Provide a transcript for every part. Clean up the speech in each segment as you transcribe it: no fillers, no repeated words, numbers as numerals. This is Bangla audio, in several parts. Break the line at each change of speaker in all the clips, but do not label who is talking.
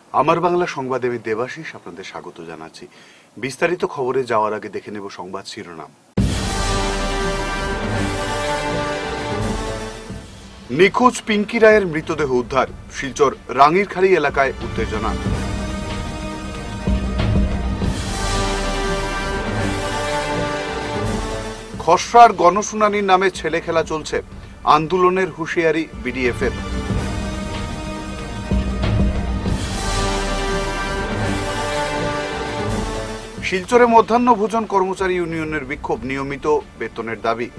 আমার বাংলা সংবাদে আমি দেবাশিস আপনাদের স্বাগত জানাচ্ছি। বিস্তারিত খবরে যাওয়ার আগে দেখে নেব সংবাদ শিরোনাম। নিখোঁজ পিঙ্কি রায়ের মৃতদেহ উদ্ধার, শিলচর রাঙ্গিরখাড়ি এলাকায় উত্তেজনা। খসড়ার গণশুনানির নামে ছেলে খেলা চলছে, আন্দোলনের হুঁশিয়ারি বিডিএফের। শিলচরে মধ্যাহ্ন ভোজন কর্মচারী ইউনিয়নের বিক্ষোভ, নিয়মিত বেতনের দাবি।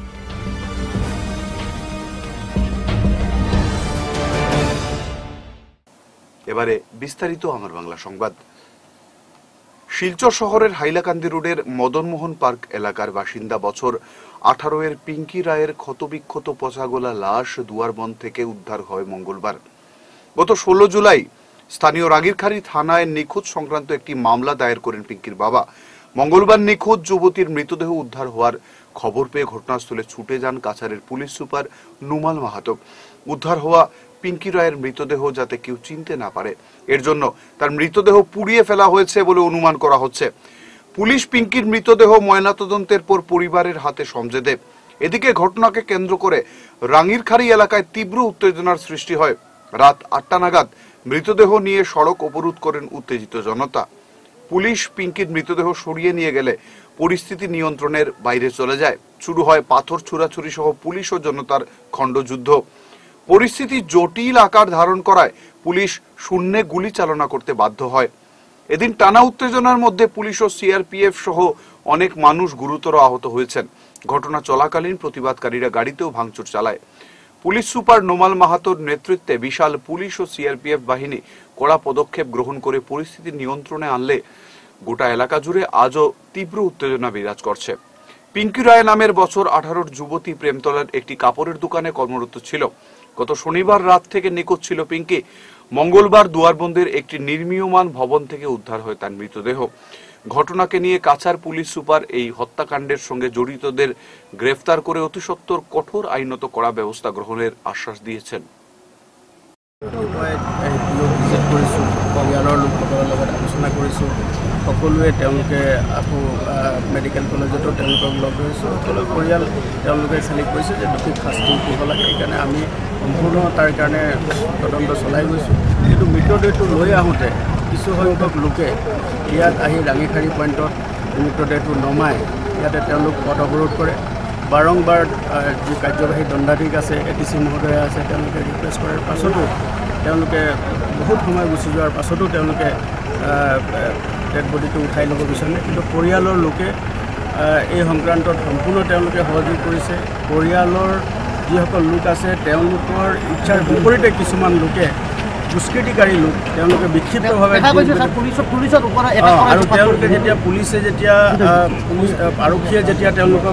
এবারে বিস্তারিত আমার বাংলা সংবাদ। শিলচর শহরের হাইলাকান্দি রোডের মদনমোহন পার্ক এলাকার বাসিন্দা বছর 18 এর পিঙ্কি রায়ের ক্ষতবিক্ষত পচাগোলা লাশ দুয়ারবন্দ থেকে উদ্ধার হয় মঙ্গলবার। গত 16 জুলাই স্থানীয় রাঙ্গিরখাড়ি থানায় নিখোঁজ সংক্রান্ত একটি মামলা দায়ের করেন পিঙ্কির বাবা। মঙ্গলবার নিখোঁজ যুবতীর মৃতদেহ উদ্ধার হওয়ার খবর পেয়ে ঘটনাস্থলে ছুটে যান কাছাড়ের পুলিশ সুপার নুমাল মাহাতো। উদ্ধার হওয়া পিঙ্কি রায়ের মৃতদেহ যাতে কেউ চিনতে না পারে, এর জন্য তার মৃতদেহ পুড়িয়ে ফেলা হয়েছে বলে অনুমান করা হচ্ছে। পুলিশ পিঙ্কির মৃতদেহ ময়নাতদন্তের পর পরিবারের হাতে সমঝে দেয়। এদিকে ঘটনাকে কেন্দ্র করে রাঙ্গিরখাড়ি এলাকায় তীব্র উত্তেজনার সৃষ্টি হয়। রাত 8টা নাগাদ মৃতদেহ নিয়ে সড়ক অবরোধ করেন উত্তেজিত জনতা। পুলিশ পিঙ্কির মৃতদেহ সরিয়ে নিয়ে গেলে পরিস্থিতি নিয়ন্ত্রণের বাইরে চলে যায়। শুরু হয় পাথর ছোড়াছুরি সহ পুলিশ ও জনতার খণ্ডযুদ্ধ। পরিস্থিতি জটিল আকার ধারণ করায় পুলিশ শূন্যে গুলি চালনা করতে বাধ্য হয়। এদিন টানা উত্তেজনার মধ্যে পুলিশ ও সিআরপিএফ সহ অনেক মানুষ গুরুতর আহত হয়েছেন। ঘটনা চলাকালীন প্রতিবাদকারীরা গাড়িতেও ভাঙচুর চালায়। পুলিশ সুপার নোমাল মাহাতোর নেতৃত্বে বিশাল পুলিশ ও সিআরপিএফ বাহিনী কড়া পদক্ষেপ গ্রহণ করে পরিস্থিতি নিয়ন্ত্রণে আনলে গোটা এলাকা জুড়ে আজও তীব্র উত্তেজনা বিরাজ করছে। পিঙ্কি রায় নামের বছর 18 যুবতী প্রেমতলার একটি কাপড়ের দোকানে কর্মরত ছিল। গত শনিবার রাত থেকে নিখোঁজ ছিল পিঙ্কি। মঙ্গলবার দুয়ারবন্দের একটি নির্মীয়মান ভবন থেকে উদ্ধার হয় তার মৃতদেহ। ঘটনাকে নিয়ে কাছাড় পুলিশ সুপার এই হত্যাকাণ্ডের সঙ্গে জড়িতদের গ্রেফতার করে অতি সত্বর কঠোর আইনত কড়া ব্যবস্থা গ্রহণের আশ্বাস দিয়েছেন।
আলোচনা কৰিছোঁ, সকলোৱে তেওঁলোকে আকৌ মেডিকেল কলেজতো তেওঁলোকক লগ ধৰিছোঁ। সকলো পৰিয়াল তেওঁলোকে চিলেক্ট কৰিছে যে দোষীক শাস্তি দিব লাগে। সেইকাৰণে আমি সম্পূৰ্ণ তাৰ কাৰণে তদন্ত চলাই গৈছোঁ। কিন্তু মৃতদেহটো লৈ আহোঁতে কিছু সংখ্যক লোকে ইয়াত আহি ৰাঙ্গিৰখাড়ি পইণ্টত মৃতদেহটো নমাই ইয়াতে তেওঁলোক পথ অৱৰোধ কৰে। বাৰম্বাৰ যি কাৰ্যবাহী দণ্ডাধীশ আছে, এডিচি মহোদয়া আছে, তেওঁলোকে ৰিকুৱেষ্ট কৰাৰ পাছতো তেওঁলোকে বহুত সময় গুচি যোৱাৰ পাছতো তেওঁলোকে ডেড বডিটো উঠাই ল'ব বিচাৰে। কিন্তু পৰিয়ালৰ লোকে এই সংক্ৰান্তত সম্পূৰ্ণ তেওঁলোকে সহযোগ কৰিছে। পৰিয়ালৰ যিসকল লোক আছে তেওঁলোকৰ ইচ্ছাৰ বিপৰীতে কিছুমান লোকে দুষ্কৃতিকাৰী লোক তেওঁলোকে বিক্ষিপ্তভাৱে আৰু তেওঁলোকে যেতিয়া আৰক্ষীয়ে যেতিয়া তেওঁলোকক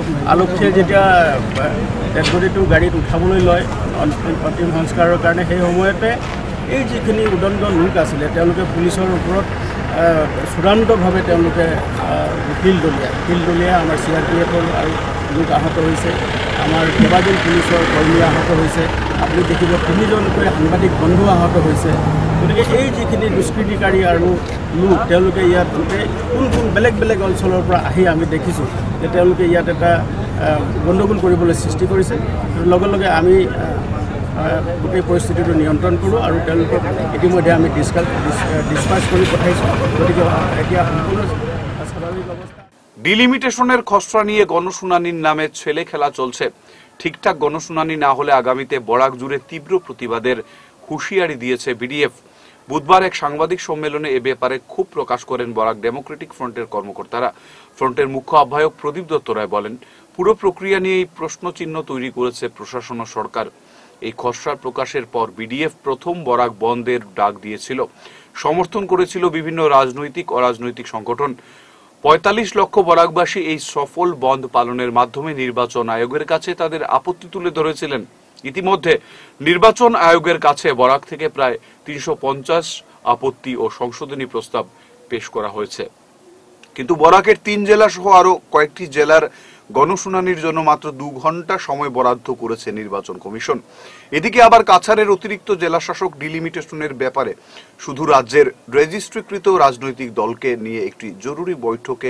ডেড বডিটো গাড়ীত উঠাবলৈ লয় অন্তিম সংস্কাৰৰ কাৰণে, সেই সময়তে এই যিখিনি উদণ্ড লোক আছিলে তেওঁলোকে পুলিচৰ ওপৰত চূড়ান্তভাৱে তেওঁলোকে শিল দলিয়াই আমাৰ চিআৰপিএফৰ আৰু লোক আহত হৈছে। আমাৰ কেইবাজন পুলিচৰ কৰ্মী আহত হৈছে। আপুনি দেখিব 3জনকৈ সাংবাদিক বন্ধু আহত হৈছে। গতিকে এই যিখিনি দুষ্কৃতিকাৰী আৰু লোক তেওঁলোকে ইয়াত কোন বেলেগ বেলেগ অঞ্চলৰ পৰা আহি আমি দেখিছোঁ যে তেওঁলোকে ইয়াত এটা গণ্ডগোল কৰিবলৈ সৃষ্টি কৰিছে। লগে লগে আমি গোটেই পৰিস্থিতিটো নিয়ন্ত্ৰণ কৰোঁ আৰু তেওঁলোকক ইতিমধ্যে আমি ডিসপাচ কৰি পঠাইছোঁ। গতিকে এতিয়া সম্পূৰ্ণ স্বাভাৱিক অৱস্থা।
ডিলিমিটেশনের খসড়া নিয়ে গণশুনানির নামে ছেলে খেলা চলছে। ঠিকঠাক গণশুনানি না হলে আগামীতে বরাক জুড়ে তীব্র প্রতিবাদের হুঁশিয়ারি দিয়েছে বিডিএফ। বুধবার এক সাংবাদিক সম্মেলনে এ ব্যাপারে ক্ষোভ প্রকাশ করেন বরাক ডেমোক্রেটিক ফ্রন্টের কর্মকর্তারা। ফ্রন্টের মুখ্য আহ্বায়ক প্রদীপ দত্ত রায় বলেন, পুরো প্রক্রিয়া নিয়েই প্রশ্নচিহ্ন তৈরি করেছে প্রশাসন ও সরকার। এই খসড়া প্রকাশের পর বিডিএফ প্রথম বরাক বন্ধের ডাক দিয়েছিল। সমর্থন করেছিল বিভিন্ন রাজনৈতিক অরাজনৈতিক সংগঠন। ৪৫ লক্ষ বরাকবাসী এই সফল বন্ধ পালনের মাধ্যমে নির্বাচন আয়োগের কাছে তাদের আপত্তি তুলে ধরেছিলেন। ইতিমধ্যে নির্বাচন আয়োগের কাছে বরাক থেকে প্রায় ৩৫০ আপত্তি ও সংশোধনী প্রস্তাব পেশ করা হয়েছে। কিন্তু বরাকের ৩ জেলা সহ আরো কয়েকটি জেলার গণশুনানির জন্য মাত্র 2 ঘন্টা সময় বরাদ্দ করেছে নির্বাচন কমিশন। এদিকে আবার কাছাড়ের অতিরিক্ত জেলাশাসক ডিলিমিটেশনের ব্যাপারে শুধু রাজ্যের রেজিস্ট্রিকৃত রাজনৈতিক দলকে নিয়ে একটি জরুরি বৈঠকে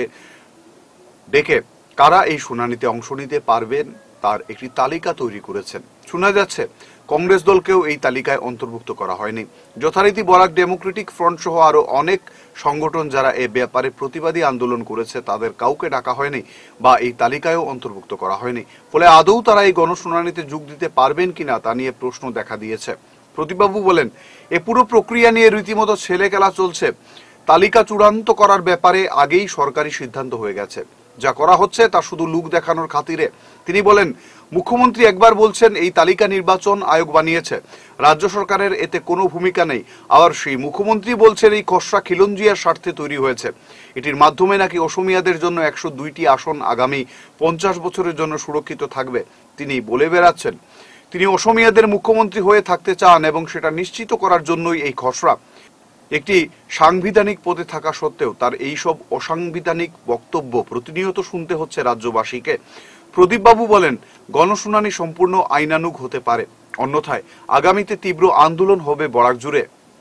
ডেকে কারা এই শুনানিতে অংশ নিতে পারবেন তার একটি তালিকা তৈরি করেছেন। শোনা যাচ্ছে কংগ্রেস দলকেও এই তালিকায় অন্তর্ভুক্ত করা হয়নি। যথারীতি বরাক ডেমোক্রেটিক ফ্রন্ট সহ আরো অনেক সংগঠন যারা এ ব্যাপারে প্রতিবাদী আন্দোলন করেছে তাদের কাউকে ডাকা হয়নি বা এই তালিকায়ও অন্তর্ভুক্ত করা হয়নি। ফলে আদৌ তারা এই গণশুনানিতে যোগ দিতে পারবেন কিনা তা নিয়ে প্রশ্ন দেখা দিয়েছে। প্রদীপবাবু বলেন, এ পুরো প্রক্রিয়া নিয়ে রীতিমতো ছেলে খেলা চলছে। তালিকা চূড়ান্ত করার ব্যাপারে আগেই সরকারি সিদ্ধান্ত হয়ে গেছে। যা করা হচ্ছে তা শুধু লুক দেখানোর খাতিরে। তিনি বলেন, মুখ্যমন্ত্রী একবার বলছেন এই তালিকা নির্বাচন আয়োগ বানিয়েছে, রাজ্য সরকারের এতে কোনো ভূমিকা নেই। আবার সেই মুখ্যমন্ত্রী বলছেন এই খসড়া খিলঞ্জিয়ার স্বার্থে তৈরি হয়েছে। এটির মাধ্যমে নাকি অসমিয়াদের জন্য 102টি আসন আগামী 50 বছরের জন্য সুরক্ষিত থাকবে। তিনি বলে বেড়াচ্ছেন তিনি অসমিয়াদের মুখ্যমন্ত্রী হয়ে থাকতে চান এবং সেটা নিশ্চিত করার জন্যই এই খসড়া। একটি সাংবিধানিক পদে থাকা সত্ত্বেও তার এইসব অসাংবিধানিক বক্তব্য প্রতিনিয়ত শুনতে হচ্ছে রাজ্যবাসীকে। প্রদীপবাবু বলেন, গণশুনানি সম্পূর্ণ আইনানুগ হতে পারে, অন্যথায় আগামীতে তীব্র আন্দোলন হবে বরাক জুড়ে।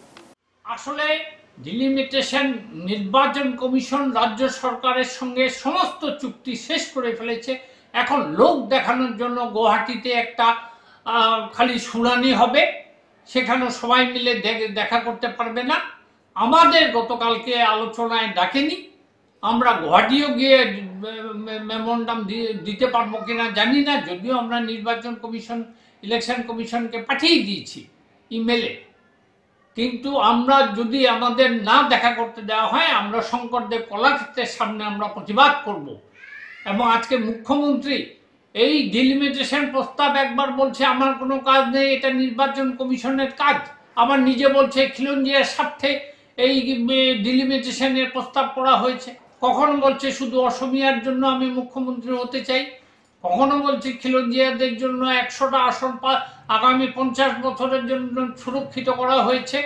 আসলে ডিলিমিটেশন নির্বাচন কমিশন রাজ্য সরকারের সঙ্গে সমস্ত চুক্তি শেষ করে ফেলেছে। এখন লোক দেখানোর জন্য গুয়াহাটিতে একটা খালি শুনানি হবে, সেখানে সবাই মিলে দেখা করতে পারবে না। আমাদের গতকালকে আলোচনায় ডাকেনি, আমরা গুয়াহাটিও গিয়ে মেমোরান্ডাম দিতে পারবো কিনা জানি না, যদিও আমরা নির্বাচন কমিশন ইলেকশন কমিশনকে পাঠিয়ে দিয়েছি ইমেলে। কিন্তু আমরা যদি আমাদের না দেখা করতে দেওয়া হয়, আমরা শঙ্করদেব কলাক্ষেত্রের সামনে আমরা প্রতিবাদ করব। এবং আজকে মুখ্যমন্ত্রী এই ডিলিমিটেশন প্রস্তাব একবার বলছে আমার কোনো কাজ নেই, এটা নির্বাচন কমিশনের কাজ, আবার নিজে বলছে খিলঞ্জিয়ার স্বার্থে এই ডিলিমিটেশনের প্রস্তাব করা হয়েছে। কখনো বলছে শুধু অসমিয়ার জন্য আমি মুখ্যমন্ত্রী হতে চাই, কখনো বলছে খিলঞ্জিয়াদের জন্য 100টা আসন আগামী 50 বছরের জন্য সুরক্ষিত করা হয়েছে।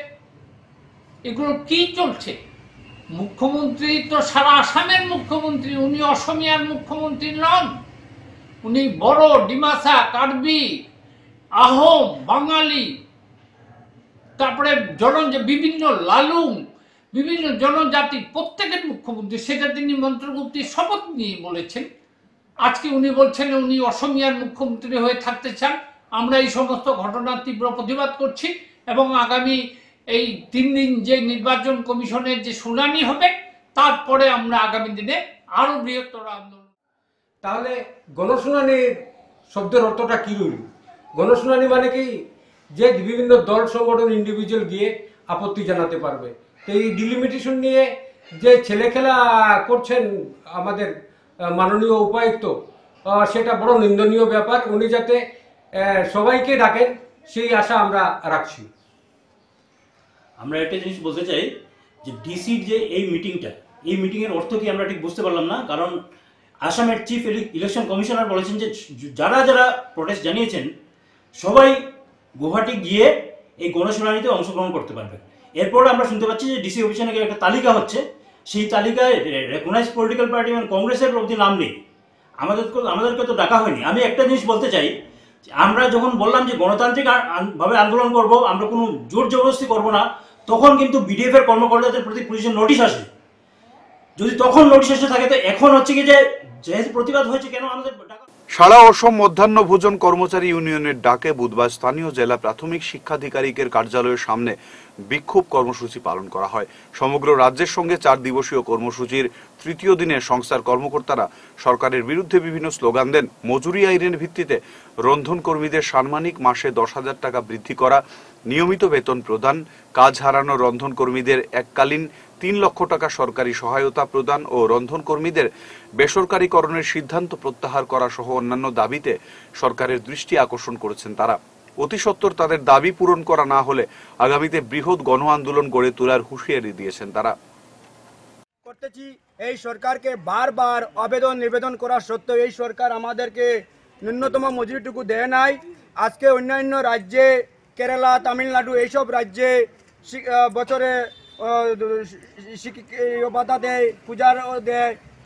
এগুলো কি চলছে? মুখ্যমন্ত্রী তো সারা আসামের মুখ্যমন্ত্রী, উনি অসমিয়ার মুখ্যমন্ত্রী নন। উনি বড়, ডিমাসা, কার্বি, আহোম, বাঙালি, তারপরে বিভিন্ন লালুং, বিভিন্ন জনজাতি প্রত্যেকের মুখ্যমন্ত্রী, সেটা তিনি মন্ত্রগুপ্তির শপথ নিয়ে বলেছেন। আজকে উনি বলছেন উনি অসমিয়ার মুখ্যমন্ত্রী হয়ে থাকতে চান। আমরা এই সমস্ত ঘটনার তীব্র প্রতিবাদ করছি এবং আগামী এই 3 দিন যে নির্বাচন কমিশনের যে শুনানি হবে, তারপরে আমরা আগামী দিনে আরো বৃহত্তর আন্দোলন।
তাহলে গণশুনানির শব্দের অর্থটা কি রইল? গণশুনানি মানে কি যে বিভিন্ন দল সংগঠন ইন্ডিভিজুয়াল গিয়ে আপত্তি জানাতে পারবে। তো এই ডিলিমিটেশন নিয়ে যে ছেলেখেলা করছেন আমাদের মাননীয় উপায়ুক্ত, সেটা বড় নিন্দনীয় ব্যাপার। উনি যাতে সবাইকে ডাকেন সেই আশা আমরা রাখছি।
আমরা একটা জিনিস বলতে চাই যে ডিসির যে এই মিটিংয়ের অর্থ কি আমরা ঠিক বুঝতে পারলাম না। কারণ আসামের চিফ ইলেকশন কমিশনার বলেছেন যে যারা যারা প্রোটেস্ট জানিয়েছেন সবাই গুয়াহাটি গিয়ে এই গণশুনানিতে অংশগ্রহণ করতে পারবে। এরপর আমরা শুনতে পাচ্ছি যে ডিসি অফিসে নাকি একটা তালিকা হচ্ছে, সেই তালিকায় রেকগনাইজ পলিটিক্যাল পার্টি মানে কংগ্রেসের অবধি নাম নেই। আমাদেরকে তো ডাকা হয়নি। আমি একটা জিনিস বলতে চাই, আমরা যখন বললাম যে গণতান্ত্রিক ভাবে আন্দোলন করব, আমরা কোনো জোর জবরদস্তি করব না, তখন কিন্তু বিডিএফ এর কর্মকর্তাদের প্রতি পুলিশের নোটিশ আসে। যদি তখন নোটিশ এসে থাকে, তো এখন হচ্ছে কি যে যেহেতু প্রতিবাদ হয়েছে, কেন আমাদের ডাকা?
সারা অসম মধ্যাহ্ন ভোজন কর্মচারী ইউনিয়নের ডাকে বুধবার স্থানীয় জেলা প্রাথমিক শিক্ষাধিকারিকের কার্যালয়ের সামনে বিক্ষোভ কর্মসূচি পালন করা হয়। সমগ্র রাজ্যের সঙ্গে 4 দিবসীয় কর্মসূচির তৃতীয় দিনে সংস্থার কর্মকর্তারা সরকারের বিরুদ্ধে বিভিন্ন স্লোগান দেন। মজুরি আইনের ভিত্তিতে রন্ধন কর্মীদের সাম্মানিক মাসে 10,000 টাকা বৃদ্ধি করা, নিয়মিত বেতন প্রদান, কাজ হারানো রন্ধন কর্মীদের এককালীন 3 লক্ষ টাকা সরকারি সহায়তা প্রদান ও রন্ধন কর্মীদের বেসরকারীকরণের সিদ্ধান্ত প্রত্যাহার করা সহ অন্যান্য দাবিতে সরকারের দৃষ্টি আকর্ষণ করেছেন তারা। অতি সত্বর তাদের দাবি পূরণ করা না হলে আগামীতে বৃহৎ গণ আন্দোলন গড়ে তোলার হুঁশিয়ারি দিয়েছেন তারা।
করতেছি এই সরকারকে বারবার আবেদন নিবেদন করা সত্ত্বেও এই সরকার আমাদেরকে ন্যূনতম মজুরিটুকু দেয় নাই। আজকে অন্যান্য রাজ্যে, কেরালা, তামিলনাড়ু এইসব রাজ্যে বছরে ভাতা দেয়, পূজার দেয়,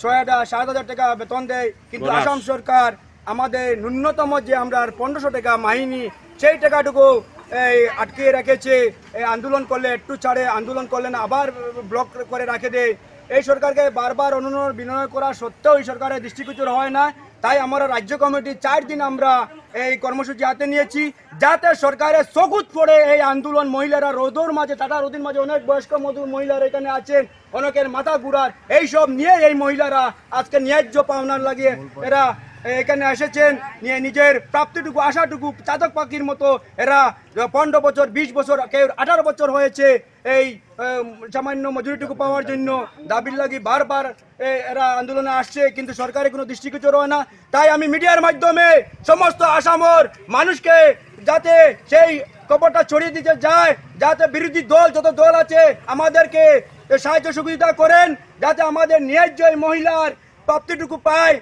7,000 টাকা বেতন দেয়, কিন্তু আসাম সরকার আমাদের ন্যূনতম যে আমরা 1500 টাকা মাহিনী সেই টাকাটুকু আটকে রেখেছে। আন্দোলন করলে একটু ছাড়ে, আন্দোলন করলে না আবার ব্লক করে রাখে দেয়। এই সরকারকে বারবার অনুনয় বিনয় করা সত্ত্বেও এই সরকারের দৃষ্টিগোচর হয় না। তাই আমরা রাজ্য কমিটি 4 দিন আমরা এই কর্মসূচি হাতে নিয়েছি, যাতে সরকারের চকুত পড়ে এই আন্দোলন। মহিলারা রোদর মাঝে, টাটা রোদের মাঝে অনেক বয়স্ক মহিলারা এখানে আছেন, অনেকের মাথা ঘুরার এইসব নিয়ে এই মহিলারা আজকে ন্যায্য পাওনার লাগিয়ে এরা এখানে এসেছেন, নিয়ে নিজের প্রাপ্তিটুকু আশাটুকু চাতক পাখির মতো এরা 15 বছর 20 বছর কেউ 18 বছর হয়েছে এই সামান্য মজুরিটুকু পাওয়ার জন্য দাবির লাগি বারবার এরা আন্দোলনে আসছে, কিন্তু সরকারের কোনো দৃষ্টিগোচর হয় না। তাই আমি মিডিয়ার মাধ্যমে সমস্ত আসামের মানুষকে যাতে সেই খবরটা ছড়িয়ে দিতে যায়, যাতে বিরোধী দল যত দল আছে আমাদেরকে সাহায্য সুবিধা করেন, যাতে আমাদের ন্যায্য মহিলার প্রাপ্তিটুকু পায়।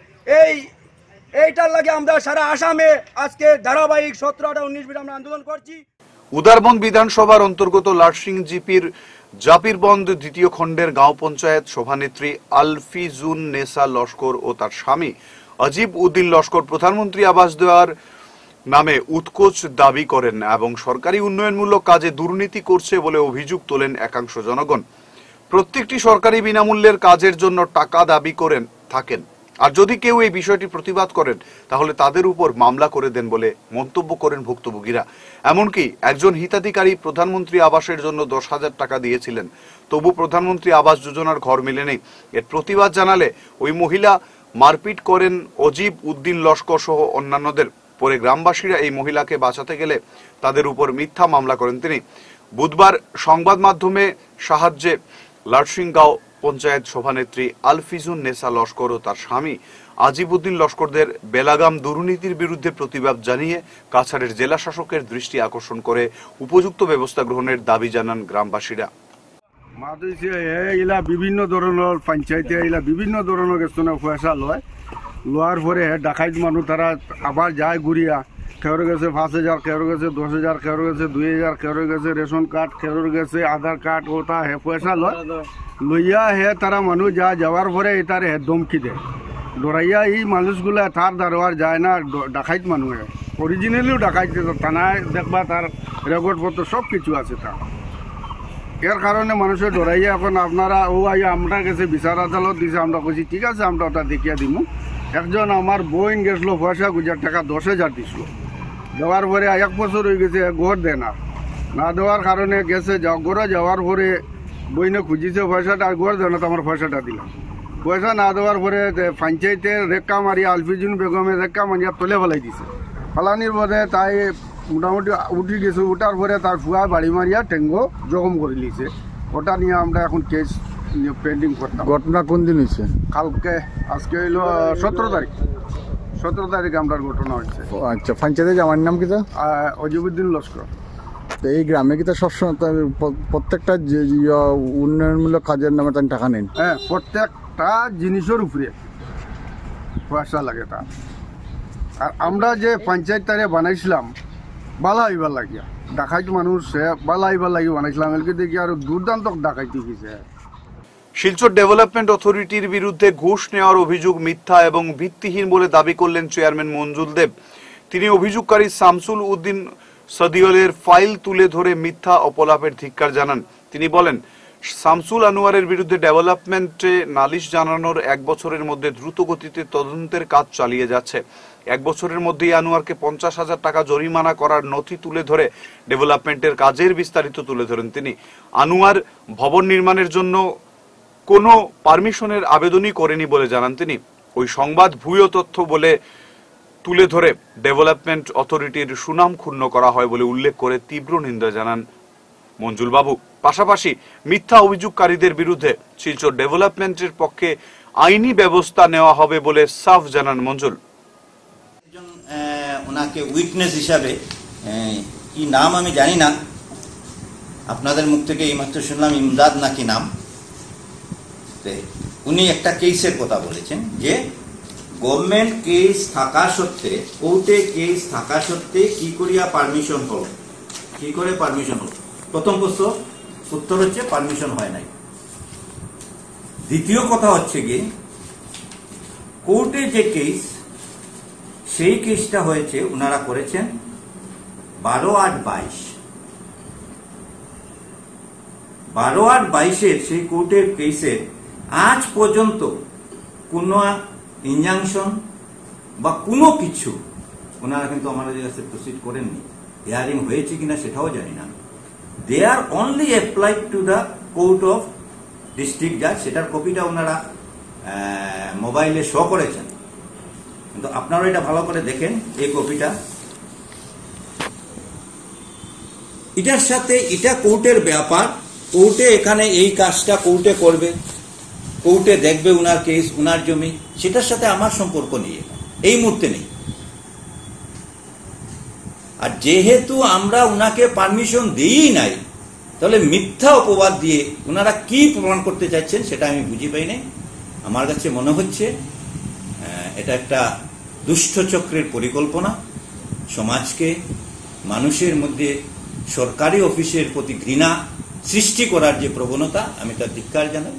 এইটার লাগে আমরা সারা আসামে আজকে ধারাবাহিক 17, 18, 19 আমরা আন্দোলন করছি।
উদারবন্দ বিধানসভার অন্তর্গত লাটসিং জিপির জাপিরবন্দ 2য় খণ্ডের গাঁও পঞ্চায়েত সভানেত্রী আলফিজুন নেসা লস্কর ও তার স্বামী আজিব উদ্দিন লস্কর প্রধানমন্ত্রী আবাস দেওয়ার নামে উৎকোচ দাবি করেন এবং সরকারি উন্নয়নমূলক কাজে দুর্নীতি করছে বলে অভিযোগ তোলেন একাংশ জনগণ। প্রত্যেকটি সরকারি বিনামূল্যের কাজের জন্য টাকা দাবি করেন থাকেন, আর যদি কেউ এই বিষয়টি প্রতিবাদ করেন তাহলে তাদের উপর মামলা করে দেন বলে মন্তব্য করেন ভুক্তভোগীরা। এমনকি একজন হিতাধিকারী প্রধানমন্ত্রী আবাসের জন্য 10,000 টাকা দিয়েছিলেন, তবু প্রধানমন্ত্রী আবাস যোজনার ঘর মেলেনি। এর প্রতিবাদ জানালে ওই মহিলা মারপিট করেন অজিব উদ্দিন লস্কর সহ অন্যান্যদের। পরে গ্রামবাসীরা এই মহিলাকে বাঁচাতে গেলে তাদের উপর মিথ্যা মামলা করেন তিনি। বুধবার সংবাদ মাধ্যমে সাহায্যে লাটসিং গাঁও পঞ্চায়েত সভানেত্রী আলফিজুন নেসা লস্কর ও তার স্বামী আজিবউদ্দিন লস্করদের বেলাগাম দুর্নীতির বিরুদ্ধে প্রতিবাদ জানিয়ে কাছাড়ের জেলা শাসকের দৃষ্টি আকর্ষণ করে উপযুক্ত ব্যবস্থা গ্রহণের দাবি জানান গ্রামবাসীরা।
এগুলা বিভিন্ন ধরনের পঞ্চায়েতে এগুলা বিভিন্ন ধরনের পয়সা লওয়ার পরে ডাকাইত মানুষ তারা আবার যায় ঘুরিয়া, কেউর গেছে 5,000, কেউর গেছে 10,000, কেউর গেছে 2,000, কেউর গেছে রেশন কার্ড, কেউর গেছে আধার কার্ড, ওটা হে পয়সা লইয়া হে তারা মানুষ যাওয়ার পরে তার হে ধমকি দেয়, ডরাইয়া এই মানুষগুলা তার দারোয়ার যায় না। ডাকাইত মানুষে অরিজিনালিও ডাকাইত, থানায় দেখবা তার রেকর্ডপত্র সব কিছু আছে তার। এর কারণে মানুষের ডরাইয়া এখন আপনারা আমরা গেছে বিচার আদালত দিছে, আমরা কইছি ঠিক আছে আমরা ওটা দেখিয়া দিব। একজন আমার বোন গেছিল পয়সা গুজার টাকা 10,000 দিছিল, দেওয়ার পরে 1 বছর হয়ে গেছে ঘর দেয় না দেওয়ার কারণে গেছে ঘরে যাওয়ার পরে বইনে খুঁজিছে পয়সাটা, আর ঘর দেয় না, তো আমার পয়সাটা দিলাম। পয়সা না দেওয়ার পরে পঞ্চায়েতের রেক্কা মারিয়া আলফিজুন বেগমের রেক্কা মারিয়া তলে ফেলাই দিছে। ফেলানির পরে তাই মোটামুটি উঠি গেছে, উঠার পরে তার ফুয়া বাড়ি মারিয়া টেঙ্গো জখম করে নিয়েছে। ওটা নিয়ে আমরা এখন কেস পেন্ডিং করতাম।
ঘটনা কোন দিন হয়েছে?
কালকে, আজকে হইলো 17 তারিখ আমরা ঘটনা হয়েছে।
আচ্ছা, পঞ্চায়েতের জামার নাম কিতা?
অজিবউদ্দিন লস্কর।
এই গ্রামে কিতা সবসময় প্রত্যেকটা উন্নয়নমূলক কাজের নামে তার টাকা নেন?
হ্যাঁ, প্রত্যেকটা জিনিসের উপরে পয়সা লাগে তার। আর আমরা যে পঞ্চায়েত তারে বানাইছিলাম বালা হইবার লাগিয়া, ডাকাইত মানুষ বালা হইবার লাগি বানাইছিলাম, এলকে দেখি আর দুর্দান্ত ডাকাইতে গেছে।
শিলচর ডেভেলপমেন্ট অথরিটির বিরুদ্ধে ঘুষ নেওয়ার অভিযোগ মিথ্যা এবং ভিত্তিহীন বলে দাবি করলেন চেয়ারম্যান মঞ্জুল দেব। তিনি অভিযোগকারী শামসুল উদ্দিন সদিওলের ফাইল তুলে ধরে মিথ্যা অপলাপের ধিক্কার জানান। তিনি বলেন, শামসুল আনোয়ারের বিরুদ্ধে ডেভেলপমেন্টে নালিশ জানানোর 1 বছরের মধ্যে দ্রুত গতিতে তদন্তের কাজ চালিয়ে যাচ্ছে। 1 বছরের মধ্যেই আনোয়ারকে 50,000 টাকা জরিমানা করার নথি তুলে ধরে ডেভেলপমেন্টের কাজের বিস্তারিত তুলে ধরেন তিনি। আনোয়ার ভবন নির্মাণের জন্য কোনো পারমিশনের আবেদনই করেনি বলে জানান তিনি। ওই সংবাদ ভুয়ো তথ্য বলে তুলে ধরে ডেভেলপমেন্ট অথরিটির সুনাম ক্ষুণ্ণ করা হয় বলে উল্লেখ করে তীব্র নিন্দা জানান মঞ্জুল বাবু। পাশাপাশি মিথ্যা অভিযোগকারীদের বিরুদ্ধে শিলচর ডেভেলপমেন্টের পক্ষে আইনি ব্যবস্থা নেওয়া হবে বলে সাফ জানান মঞ্জুল।
ওনাকে উইটনেস হিসাবে, কি নাম আমি জানি না, আপনাদের মুখ থেকে এইমাত্র শুনলাম ইমদাদ নাকি নাম, উনি একটা কেসের কথা বলেছেন যে গভর্নমেন্ট কেস থাকা সত্ত্বে, কোর্টে কেস থাকা সত্ত্বে কি করিয়া পারমিশন হল, কি করে পারমিশন হল? প্রথম প্রশ্ন উত্তর হচ্ছে পারমিশন হয় নাই। দ্বিতীয় কথা হচ্ছে কি কোর্টে যে কেস, সেই কেসটা হয়েছে, ওনারা করেছেন 12/8/22। 12/8/22 সেই কোর্টের কেসে আজ পর্যন্ত কোনো ইনজাংশন বা কোনো কিছু ওনারা কিন্তু আমাদের কাছে প্রসিড করেননি। হিয়ারিং হয়েছে কিনা সেটাও জানি না। They are only applied to the court of district জাজ। সেটার কপিটা ওনারা মোবাইলে শো করেছেন, কিন্তু আপনারা এটা ভালো করে দেখেন এই কপিটা। এটার সাথে এটা কোর্টের ব্যাপার, কোর্টে এখানে এই কাজটা কোর্টে করবে, কোর্টে দেখবে উনার কেস, উনার জমি, সেটার সাথে আমার সম্পর্ক নেই, এই মুহূর্তে নেই। আর যেহেতু আমরা উনাকে পারমিশন দিই নাই, তাহলে মিথ্যা অপবাদ দিয়ে উনারা কি প্রমাণ করতে চাচ্ছেন সেটা আমি বুঝি পাই নাই। আমার কাছে মনে হচ্ছে এটা একটা দুষ্ট চক্রের পরিকল্পনা, সমাজকে, মানুষের মধ্যে সরকারি অফিসের প্রতি ঘৃণা সৃষ্টি করার যে প্রবণতা, আমি তার ধিক্কার জানাই।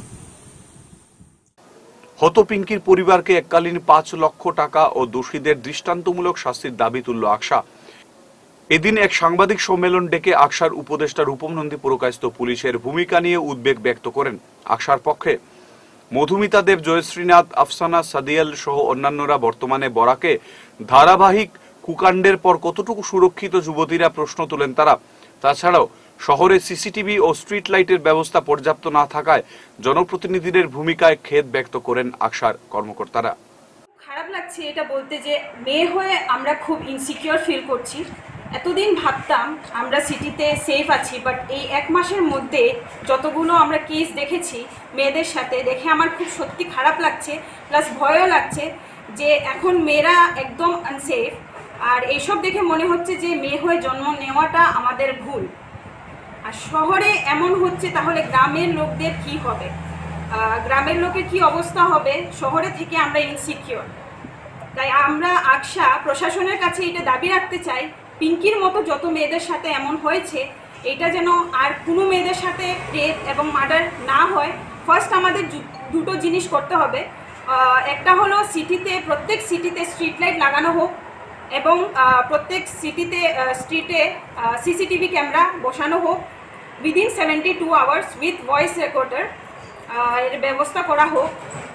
হত পিঙ্কির পরিবারকে এককালীন 5 লক্ষ টাকা ও দোষীদের দৃষ্টান্তমূলক শাস্তির দাবি তুলল আকশা। এদিন এক সাংবাদিক সম্মেলন ডেকে আকশার উপদেষ্টা রূপম নন্দী পুরকায়স্থ পুলিশের ভূমিকা নিয়ে উদ্বেগ ব্যক্ত করেন। আকশার পক্ষে মধুমিতা দেব, জয়শ্রীনাথ, আফসানা, সাদিয়াল সহ অন্যান্যরা বর্তমানে বরাকে ধারাবাহিক কুকাণ্ডের পর কতটুকু সুরক্ষিত যুবতীরা প্রশ্ন তোলেন তারা। তাছাড়াও শহরে সিসিটিভি ও স্ট্রিট লাইটের ব্যবস্থা পর্যাপ্ত না থাকায় জনপ্রতিনিধিদের ভূমিকায় খেদ ব্যক্ত করেন আকশার কর্মকর্তারা।
খারাপ লাগছে এটা বলতে যে মেয়ে হয়ে আমরা খুব ইনসিকিউর ফিল করছি। এতদিন ভাবতাম আমরা সিটিতে সেফ আছি, বাট এই 1 মাসের মধ্যে যতগুলো আমরা কেস দেখেছি মেয়েদের সাথে, দেখে আমার খুব সত্যি খারাপ লাগছে, প্লাস ভয়ও লাগছে যে এখন মেয়েরা একদম আনসেফ। আর এইসব দেখে মনে হচ্ছে যে মেয়ে হয়ে জন্ম নেওয়াটা আমাদের ভুল। আর শহরে এমন হচ্ছে, তাহলে গ্রামের লোকদের কি হবে? গ্রামের লোকের কি অবস্থা হবে? শহরে থেকে আমরা ইনসিকিউর। তাই আমরা আকশা প্রশাসনের কাছে এটা দাবি রাখতে চাই, পিঙ্কির মতো যত মেয়েদের সাথে এমন হয়েছে, এটা যেন আর কোনো মেয়েদের সাথে রেপ এবং মার্ডার না হয়। ফার্স্ট আমাদের দুটো জিনিস করতে হবে। একটা হলো সিটিতে, প্রত্যেক সিটিতে স্ট্রিট লাইট লাগানো হোক এবং প্রত্যেক সিটিতে স্ট্রিটে সিসিটিভি ক্যামেরা বসানো হোক within 72 hours with voice recorder, এর ব্যবস্থা করা হোক।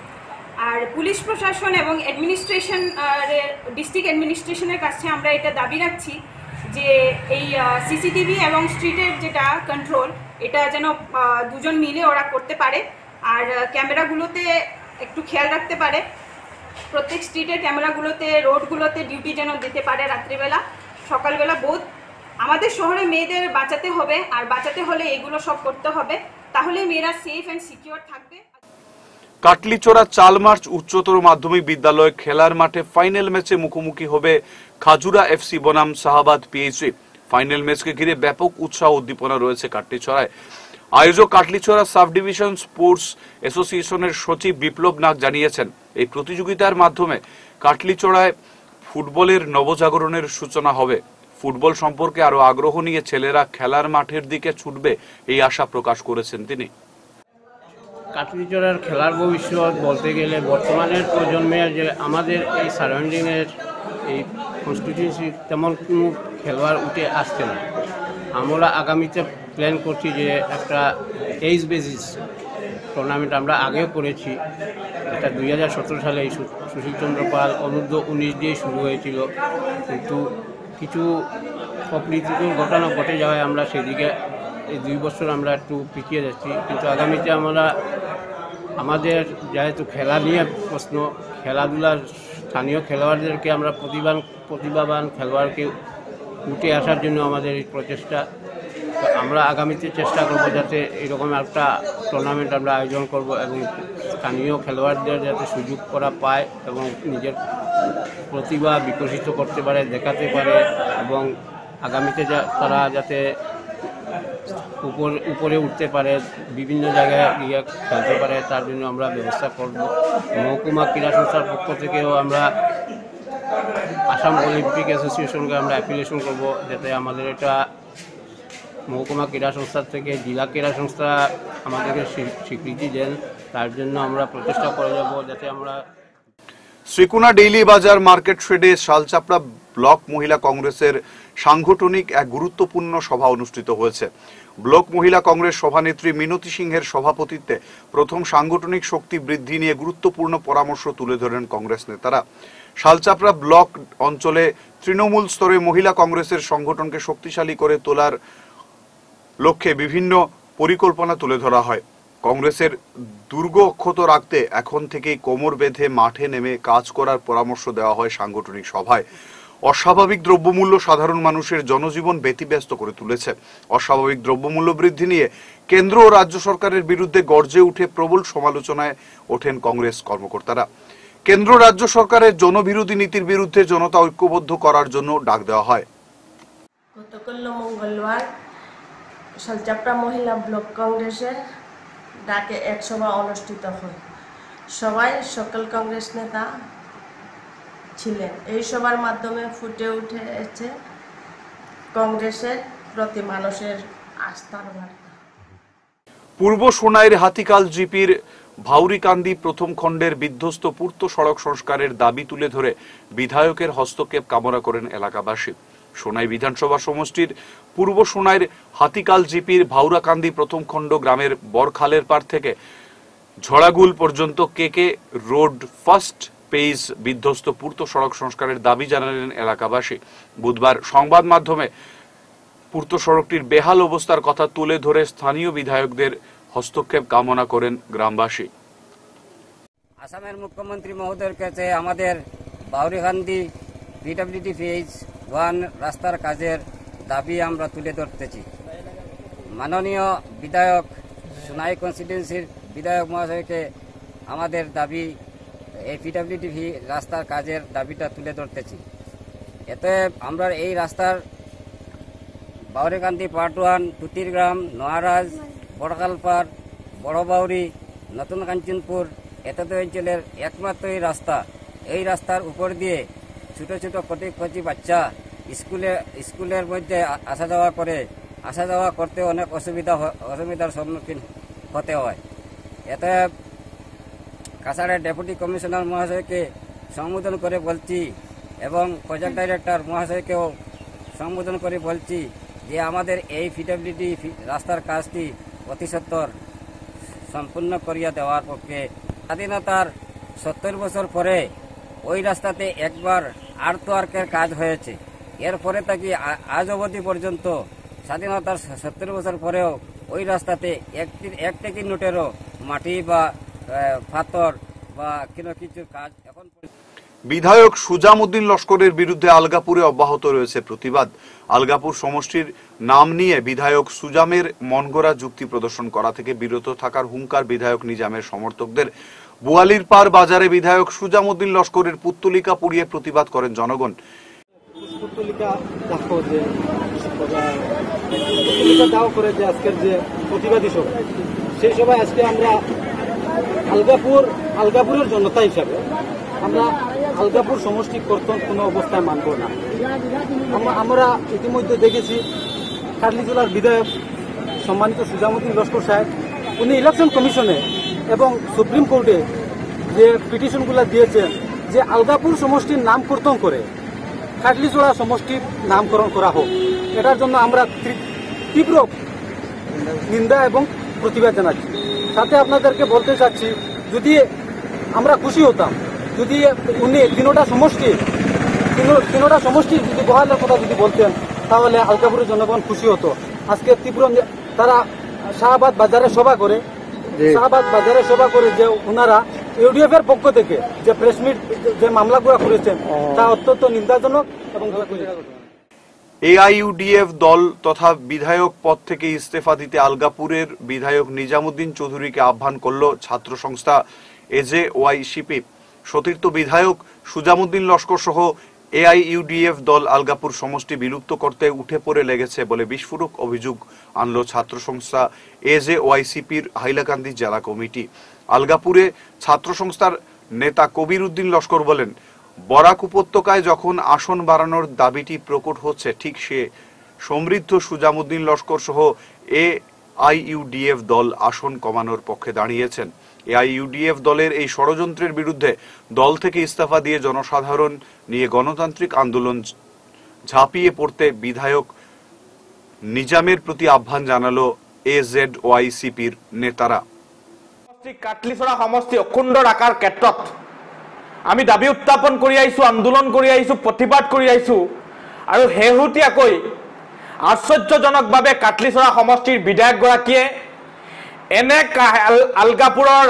আর পুলিশ প্রশাসন এবং অ্যাডমিনিস্ট্রেশন, ডিস্ট্রিক্ট অ্যাডমিনিস্ট্রেশনের কাছে আমরা এটা দাবি রাখছি যে এই সিসিটিভি এবং স্ট্রিটের যেটা কন্ট্রোল, এটা যেন দুজন মিলে ওরা করতে পারে। আর ক্যামেরাগুলোতে একটু খেয়াল রাখতে পারে, প্রত্যেক স্ট্রিটের ক্যামেরাগুলোতে, রোডগুলোতে ডিউটি যেন দিতে পারে রাত্রিবেলা, সকালবেলা। বোধ আমাদের শহরে মেয়েদের বাঁচাতে হবে, আর বাঁচাতে হলে এগুলো সব করতে হবে, তাহলে মেয়েরা সেফ অ্যান্ড সিকিউর থাকবে।
কাটলিচড়া চালমার্চ উচ্চতর মাধ্যমিক বিদ্যালয় খেলার মাঠে ফাইনাল ম্যাচে মুখোমুখি হবে খাজুরা এফসি বনাম শাহাবাদ পিএইচি। ফাইনাল ম্যাচকে ঘিরে ব্যাপক উৎসাহ উদ্দীপনা রয়েছে কাটলিচড়ায়। আয়োজক কাটলিচড়া সাব ডিভিশন স্পোর্টস অ্যাসোসিয়েশনের সচিব বিপ্লব নাগ জানিয়েছেন, এই প্রতিযোগিতার মাধ্যমে কাটলিচড়ায় ফুটবলের নবজাগরণের সূচনা হবে। ফুটবল সম্পর্কে আরো আগ্রহ নিয়ে ছেলেরা খেলার মাঠের দিকে ছুটবে, এই আশা প্রকাশ করেছেন তিনি।
কাটলিচড়ার খেলার ভবিষ্যৎ বলতে গেলে বর্তমানের প্রজন্মের যে আমাদের এই সারাউন্ডিংয়ের এই কনস্টিটিউয়েন্সি তেমন কোনো খেলোয়াড় উঠে আসছে না। আমরা আগামীতে প্ল্যান করছি যে একটা এইজ বেসিস টুর্নামেন্ট আমরা আগেও করেছি, এটা 2017 সালে এই সুশীল চন্দ্র পাল অনূর্ধ্ব-19 দিয়ে শুরু হয়েছিল, কিন্তু কিছু অপ্রীতিকর ঘটনা ঘটে যাওয়ায় আমরা সেদিকে এই 2 বছর আমরা একটু পিছিয়ে যাচ্ছি। কিন্তু আগামীতে আমরা আমাদের যেহেতু খেলা নিয়ে প্রশ্ন, খেলাধুলার স্থানীয় খেলোয়াড়দেরকে আমরা প্রতিভাবান খেলোয়াড়কে উঠে আসার জন্য আমাদের এই প্রচেষ্টা। আমরা আগামীতে চেষ্টা করব যাতে এরকম একটা টুর্নামেন্ট আমরা আয়োজন করব এবং স্থানীয় খেলোয়াড়দের যাতে সুযোগ করা পায় এবং নিজের প্রতিভা বিকশিত করতে পারে, দেখাতে পারে এবং আগামীতে তারা যাতে উপরে উঠতে পারে, বিভিন্ন জায়গায় গিয়ে খেলতে পারে, তার জন্য আমরা ব্যবস্থা করব। মহকুমা ক্রীড়া সংস্থার পক্ষ থেকেও আমরা আসাম অলিম্পিক অ্যাসোসিয়েশনকে আমরা অ্যাপ্লিকেশন করব যাতে আমাদের এটা মহকুমা ক্রীড়া সংস্থার থেকে জেলা ক্রীড়া সংস্থা আমাদেরকে স্বীকৃতি দেন। তার জন্য আমরা প্রচেষ্টা করে যাব যাতে আমরা
শ্রীকুনা ডেইলি বাজার মার্কেট শেডে শালচাপড়া ব্লক মহিলা কংগ্রেসের সাংগঠনিক এক গুরুত্বপূর্ণ সভা অনুষ্ঠিত হয়েছে। ব্লক মহিলা কংগ্রেস সভানেত্রী মিনতি সিংহের সভাপতিত্বে প্রথম সাংগঠনিক শক্তি বৃদ্ধি নিয়ে গুরুত্বপূর্ণ পরামর্শ তুলে ধরেন কংগ্রেস নেতারা। শালচাপড়া ব্লক অঞ্চলে তৃণমূল স্তরে মহিলা কংগ্রেসের সংগঠনকে শক্তিশালী করে তোলার লক্ষ্যে বিভিন্ন পরিকল্পনা তুলে ধরা হয়। কংগ্রেসের দুর্গ অক্ষত রাখতে এখন থেকেই কোমর বেঁধে মাঠে নেমে কাজ করার পরামর্শ দেওয়া হয় সাংগঠনিক সভায়। অস্বাভাবিক দ্রব্যমূল্য সাধারণ মানুষের জনজীবন ব্যতিব্যস্ত করে তুলেছে। অস্বাভাবিক দ্রব্যমূল্য বৃদ্ধি নিয়ে কেন্দ্র ও রাজ্য সরকারের বিরুদ্ধে গর্জে উঠে প্রবল সমালোচনায় ওঠেন কংগ্রেস কর্মকর্তারা। কেন্দ্র রাজ্য সরকারের জনবিরোধী নীতির বিরুদ্ধে জনতা ঐক্যবদ্ধ করার জন্য ডাক দেওয়া হয়।
গতকাল মঙ্গলবার শালচাপড়া মহিলা ব্লক কংগ্রেসের ডাকে এক সভা অনুষ্ঠিত হয়। সবাই সকল কংগ্রেস নেতা ছিলেন। এই সভার মাধ্যমে ফুটে উঠেছে কংগ্রেসের প্রতি মানুষের আস্থার বার্তা।
পূর্ব সোনাইর হাতিকাল জিপির ভাউরিকান্দি প্রথম খণ্ডের বিধ্বস্ত পূর্ত সড়ক সংস্কারের দাবি তুলে ধরে বিধায়কের হস্তক্ষেপ কামনা করেন এলাকাবাসী। সোনাই বিধানসভা সমষ্টির পূর্ব সোনাইর হাতিকাল জিপির ভাউরাকান্দি প্রথম খণ্ড গ্রামের বরখালের পার থেকে ঝড়াগুল পর্যন্ত কেকে রোড ফার্স্ট পেজ বিধ্বস্ত পূর্ত সড়ক সংস্কারের দাবি জানালেন এলাকাবাসী। বুধবার সংবাদ মাধ্যমে পূর্ত সড়কটির বেহাল অবস্থার কথা তুলে ধরে স্থানীয় বিধায়কদের হস্তক্ষেপ কামনা করেন গ্রামবাসী।
আসামের মুখ্যমন্ত্রী মহোদয়ের কাছে আমাদের বাউরিকান্দি পিডব্লিউডি ফেজ 1 রাস্তার কাজের দাবি আমরা তুলে ধরতেছি। মাননীয় বিধায়ক সোনাই কনস্টিটিউয়েন্সির বিধায়ক মহাশয়কে আমাদের দাবি এই পিডব্লিউডি রাস্তার কাজের দাবিটা তুলে ধরতেছি। এতে আমরা এই রাস্তার বাউরিকান্দি পার্ট 1, টুতিরগ্রাম, নোয়ারাজ, বড়কালপাড়, বড়বাউরি, নতুন কাঞ্চনপুর এতদ অঞ্চলের একমাত্র এই রাস্তা। এই রাস্তার উপর দিয়ে ছোট ছোট কচি বাচ্চা স্কুলের মধ্যে আসা যাওয়া করতে অনেক অসুবিধার সম্মুখীন হতে হয়। এতে কাছাড়ের ডেপুটি কমিশনার মহাশয়কে সম্বোধন করে বলছি এবং প্রজেক্ট ডাইরেক্টর মহাশয়কেও সম্বোধন করে বলছি যে আমাদের এই পিডব্লিউডি রাস্তার কাজটি অতি সত্বর সম্পূর্ণ করিয়া দেওয়ার পক্ষে। স্বাধীনতার 70 বছর পরে ওই রাস্তাতে একবার আর্থওয়ার্কের কাজ হয়েছে। এরপরে থাকি আজ অবধি পর্যন্ত স্বাধীনতার 70 বছর পরেও ওই রাস্তাতে এক টেকি নোটেরও মাটি বা পাথর বা কিছু কাজ এখন।
বিধায়ক সুজামউদ্দিন লস্করের বিরুদ্ধে আলগাপুরে অব্যাহত রয়েছে প্রতিবাদ। আলগাপুর সমষ্টির নাম নিয়ে বিধায়ক সুজামের মনগড়া যুক্তি প্রদর্শন করা থেকে বিরত থাকার হুঙ্কার বিধায়ক নিজামের সমর্থকদের। বুয়ালির পার বাজারে বিধায়ক সুজামউদ্দিন লস্করের পুত্তলিকা পুড়িয়ে প্রতিবাদ করেন জনগণ।
আজকের যে প্রতিবাদী সভা, সেই সভায় আজকে আমরা আলগাপুরের জনতা হিসাবে আমরা আলগাপুর সমষ্টি কর্তন কোনো অবস্থায় মানব না। আমরা ইতিমধ্যে দেখেছি কাটলি জেলার বিধায়ক সম্মানিত সুজামউদ্দিন লস্কর সাহেব উনি ইলেকশন কমিশনে এবং সুপ্রিম কোর্টে যে পিটিশনগুলো দিয়েছেন যে আলগাপুর সমষ্টির নাম কর্তন করে কাটলিজোড়া সমষ্টির নামকরণ করা হোক। এটার জন্য আমরা তীব্র নিন্দা এবং প্রতিবাদ জানাচ্ছি। সাথে আপনাদেরকে বলতে চাচ্ছি, যদি আমরা খুশি হতাম যদি উনি তিনোটা সমষ্টির যদি বহালের কথা যদি বলতেন, তাহলে আলগাপুরের জনগণ খুশি হতো। আজকে তীব্র তারা শাহবাদ বাজারে সভা করে যে ওনারা ইউডিএফ এর পক্ষ থেকে যে প্রেসমিট যে মামলাগুলো করেছেন তা অত্যন্ত নিন্দাজনক এবং
এআইইউডিএফ দল তথা বিধায়ক পদ থেকে ইস্তফা দিতে আলগাপুরের বিধায়ক নিজামউদ্দিন চৌধুরীকে আহ্বান করল ছাত্র সংস্থা এজেওয়াইসিপি। সতীর্থ বিধায়ক সুজামউদ্দিন লস্কর সহ এআইইউডিএফ দল আলগাপুর সমষ্টি বিলুপ্ত করতে উঠে পড়ে লেগেছে বলে বিস্ফোরক অভিযোগ আনল ছাত্র সংস্থা এজেওয়াইসিপির হাইলাকান্দি জেলা কমিটি। আলগাপুরে ছাত্র সংস্থার নেতা কবির উদ্দিন লস্কর বলেন, বরাক উপত্যকায় যখন আসন বাড়ানোর দাবিটি প্রকট হচ্ছে, ঠিক সে সমৃদ্ধ সুজামউদ্দিন লস্কর সহ এআইইউডিএফ দল আসন কমানোর পক্ষে দাঁড়িয়েছেন। এআইইউডিএফ দলের এই ষড়যন্ত্রের বিরুদ্ধে দল থেকে ইস্তফা দিয়ে জনসাধারণ নিয়ে গণতান্ত্রিক আন্দোলন ঝাঁপিয়ে পড়তে বিধায়ক নিজামের প্রতি আহ্বান জানালো এজেডওয়াইসিপির নেতারা।
কাটলিছড়া সমষ্টি অখণ্ড ৰাখাৰ ক্ষেত্ৰত আমি দাবী উত্থাপন কৰি আহিছোঁ, আন্দোলন কৰি আহিছোঁ, প্ৰতিবাদ কৰি আহিছোঁ আৰু শেহতীয়াকৈ আশ্চৰ্যজনকভাৱে কাটলিছড়া সমষ্টিৰ বিধায়কগৰাকীয়ে এনে আলগাপুৰৰ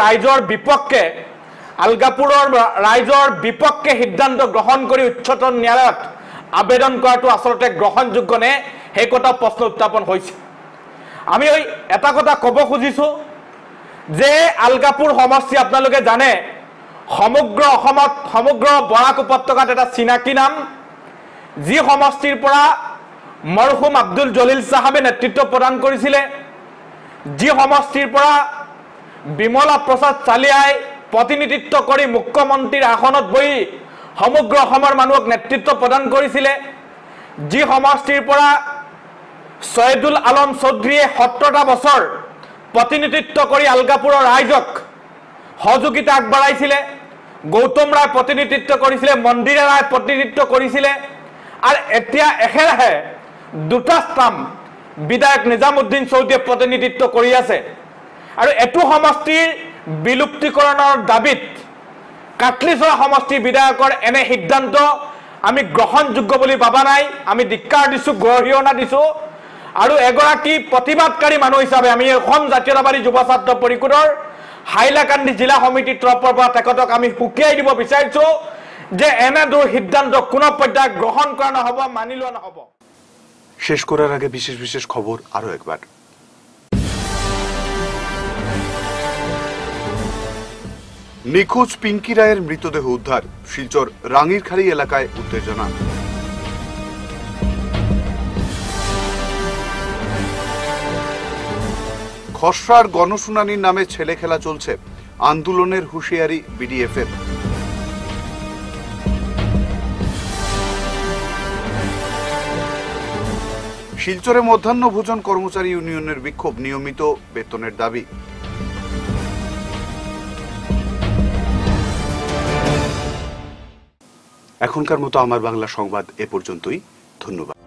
ৰাইজৰ বিপক্ষে সিদ্ধান্ত গ্ৰহণ কৰি উচ্চতম ন্যায়ালয়ত আবেদন কৰাটো আচলতে গ্ৰহণযোগ্য নে, সেই কথা প্ৰশ্ন উত্থাপন হৈছে। আমি এটা কথা ক'ব খুজিছোঁ যে আলগাপুৰ সমষ্টি আপোনালোকে জানে সমগ্ৰ অসমত, সমগ্ৰ বৰাক উপত্যকাত এটা চিনাকি নাম, যি সমষ্টিৰ পৰা মৰহুম আব্দুল জলিল চাহাবে নেতৃত্ব প্ৰদান কৰিছিলে, যি সমষ্টিৰ পৰা বিমলা প্ৰসাদ চালিয়াই প্ৰতিনিধিত্ব কৰি মুখ্যমন্ত্ৰীৰ আসনত বহি সমগ্ৰ অসমৰ মানুহক নেতৃত্ব প্ৰদান কৰিছিলে, যি সমষ্টিৰ পৰা ছয়দুল আলম চৌধুৰীয়ে 17টা বছৰ প্ৰতিনিধিত্ব কৰি আলগাপুৰৰ ৰাইজক সহযোগিতা আগবঢ়াইছিলে, গৌতম ৰায় প্ৰতিনিধিত্ব কৰিছিলে, মন্দিৰা ৰায় প্ৰতিনিধিত্ব কৰিছিলে, আৰু এতিয়া একেৰাহে দুটা স্থান বিধায়ক নিজামুদ্দিন চৌধুৰীয়ে প্ৰতিনিধিত্ব কৰি আছে। আৰু এইটো সমষ্টিৰ বিলুপ্তিকৰণৰ দাবীত কাটলিছড়া সমষ্টিৰ বিধায়কৰ এনে সিদ্ধান্ত আমি গ্ৰহণযোগ্য বুলি ভাবা নাই। আমি ধিক্কাৰ দিছোঁ, গৰিহণা দিছোঁ, আৰু এগৰাকী প্ৰতিবাদকাৰী মানুহ হিচাপে আমি অসম জাতীয়তাবাদী যুৱ ছাত্ৰ পৰিষদৰ হাইলাকান্দি জিলা সমিতিৰ তৰফৰ পৰা তেখেতক আমি সুকিয়াই দিব বিচাৰিছোঁ যে এনেদৰে সিদ্ধান্ত কোনো পৰ্যায়ত গ্ৰহণ কৰা নহ'ব, মানি লোৱা নহ'ব।
শেষ করার আগে বিশেষ বিশেষ খবর আরো একবার। নিখোঁজ পিঙ্কি রায়ের মৃতদেহ উদ্ধার, শিলচর রাঙ্গিরখালী এলাকায় উত্তেজনা। খসড়ার গণশুনানির নামে ছেলে খেলা চলছে, আন্দোলনের হুঁশিয়ারি বিডিএফের। শিলচরে মধ্যাহ্ন ভোজন কর্মচারী ইউনিয়নের বিক্ষোভ, নিয়মিত বেতনের দাবি। এখনকার মতো আমার বাংলা সংবাদ এ পর্যন্তই। ধন্যবাদ।